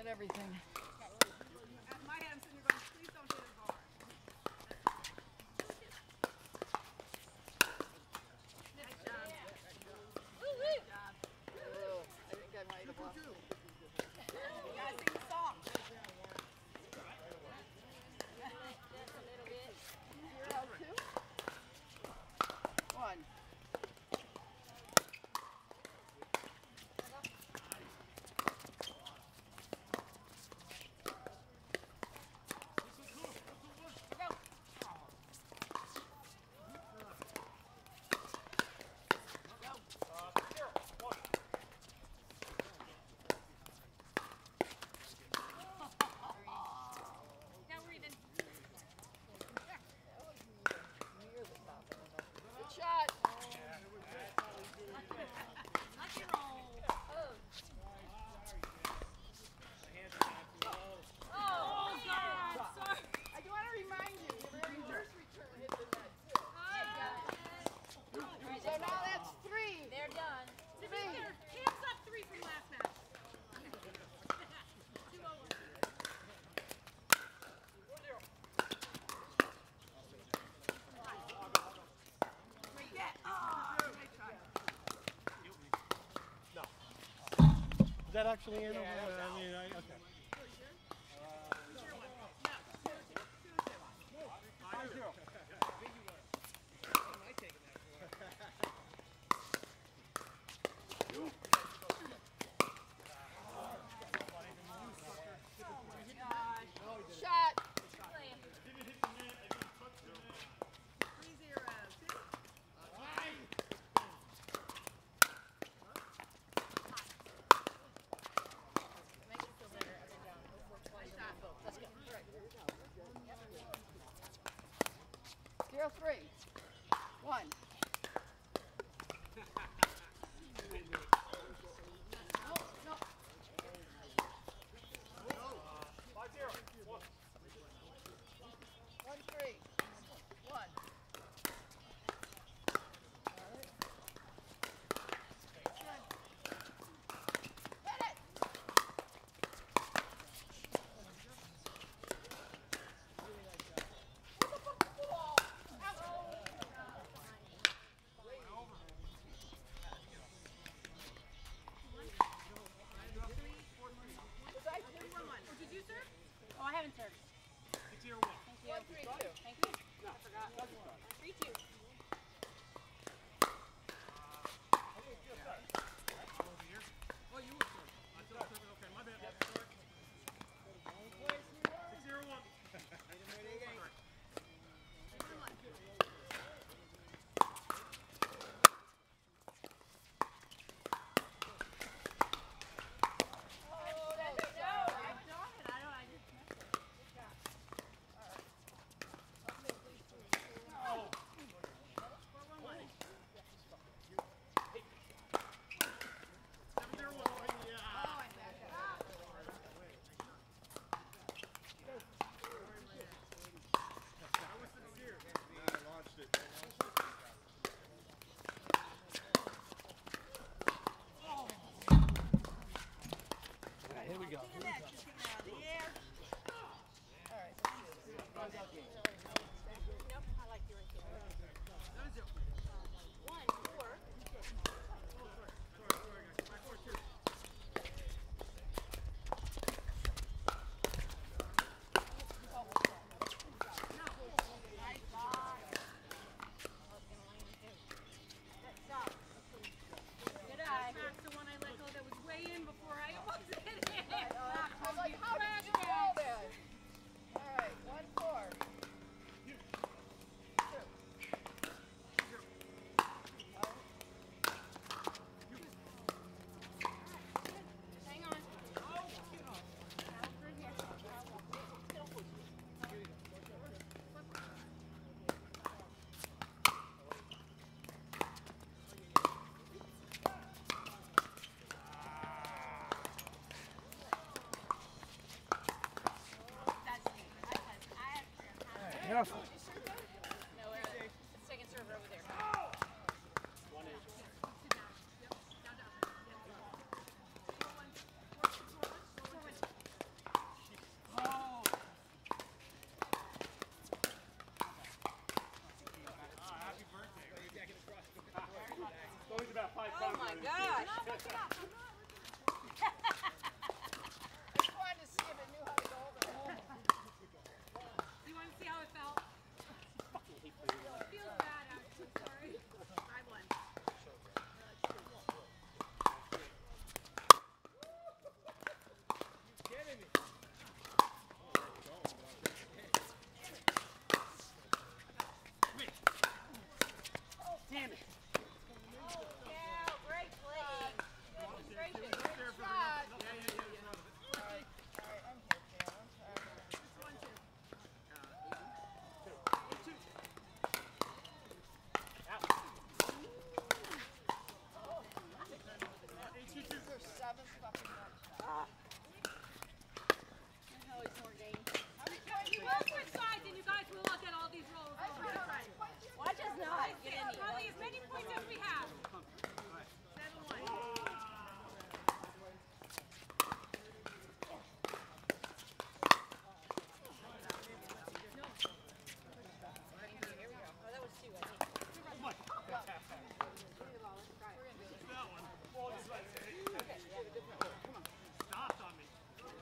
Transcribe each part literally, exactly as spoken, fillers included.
at everything. At my hands, and you're going, please don't hit it hard. Nice job. Woo woo. Good job. Oh, I think I might have lost. You guys sing the song. Zero, two. One. Is that actually in? Yeah, I mean, I, okay. Zero, three. One. One, three. One. Oh, I haven't served. Six zero one. Thank you. One, three, two. Thank you. I forgot. Three, two. Oh, you were serving. I thought serving. Okay, my bad. Sorry. Six zero one. Here we go. Just get out of the air. All right. Nope, I like your idea. One, four. Good eye. Back to one I let go that was way in before I almost hit it. I was like, how did you know that? All right. One, four. Hang on. Careful. No, we're second server over there. gosh. I'm not looking up. I'm not looking I just wanted to see if it knew how to go over there. up. You want to see how it felt? It feels bad, actually. Sorry. I won. Kidding me? Damn it. Yeah, great playing. Demonstration. Great shot. Yeah, yeah, yeah. It's front of it. All right, all right, I'm here, Cam. I'm sorry. These are seven fucking one shots. How you will switch sides and you guys will look at all these rolls. Watch us not. Get in here. Probably as many points as we have. seven one. Stopped on me.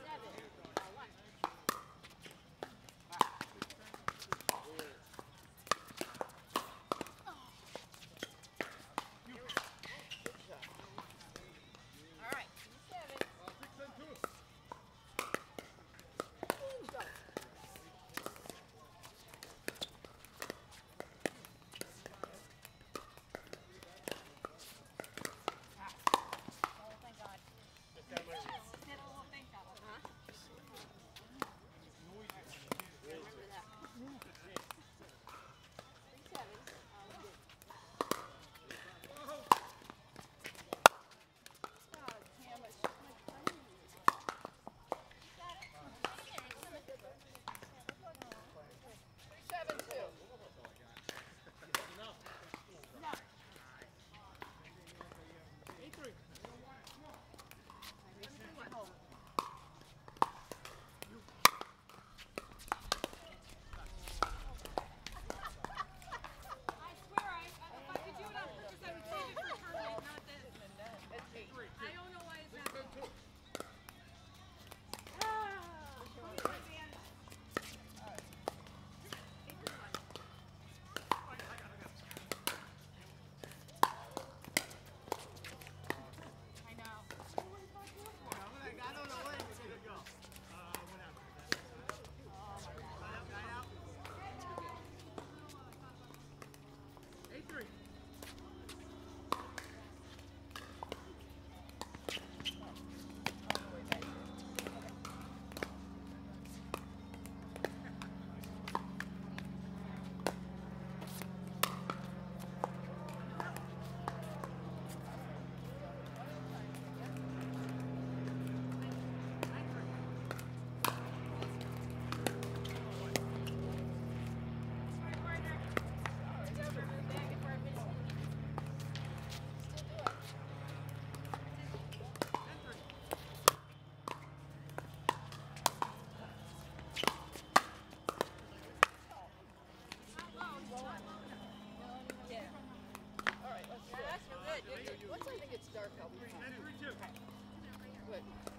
All right. Seven. Six and two. Go. Oh, thank God. Seven two. Eight three. I swear, I, if I could do it on purpose, I would save it for tournament, not this. That's eight. I don't know why it's happening. Two. I know. I don't know where it's gonna go. Uh, what happened? Line out, line out. Eight three. All right, let's do it. Once I think it's dark, I'll be fine. Ten three two. Good.